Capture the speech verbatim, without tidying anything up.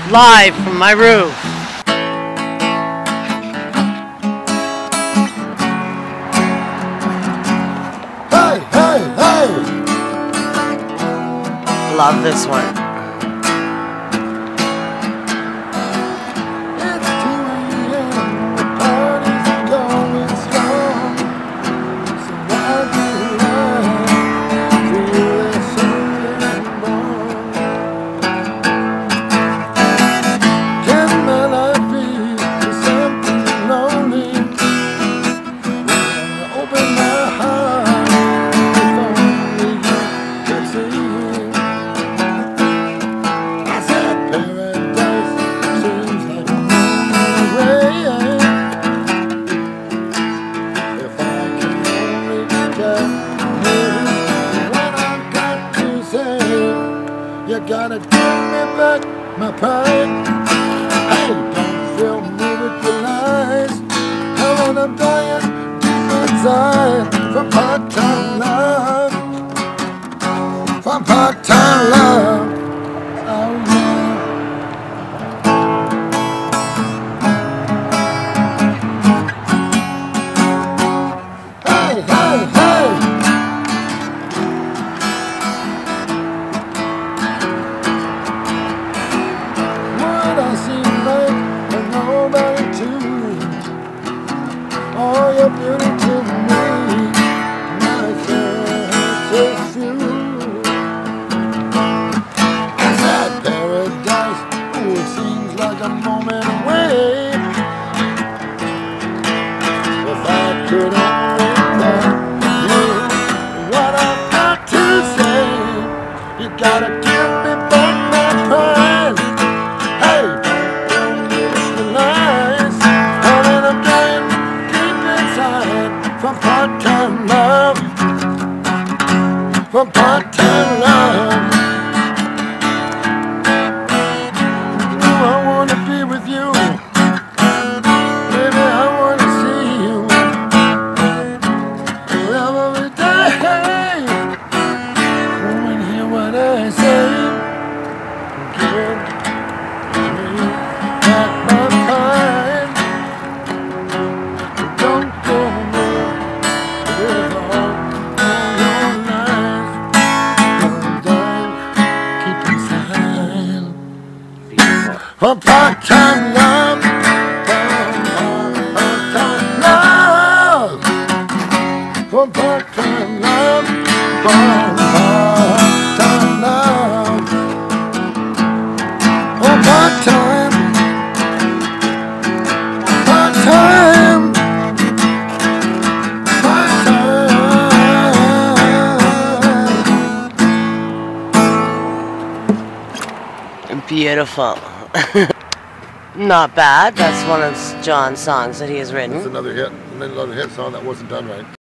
live from my roof. Hey, hey, hey! Love this one. You gotta give me back my pride. Hey, don't fill me with your lies. And I'm dying deep inside for part-time love. For part-time love. Oh yeah. Hey, hey, hey. All your beauty to me, my sense is few. It's that paradise, oh, it seems like a moment away. If I could only tell you what I've got to say, you gotta give me back my pride. Hey, don't use the lies, and I'm dying for part-time love, for part-time love. Oh, I wanna be with you, baby, I wanna see you every day. Come and hear what I say. Give me back my pride. Don't go for part-time love, part-time love, for part-time love, part-time love, for part-time, part-time, part-time. Beautiful. Not bad. That's one of John's songs that he has written. That's another hit, another hit song that wasn't done right.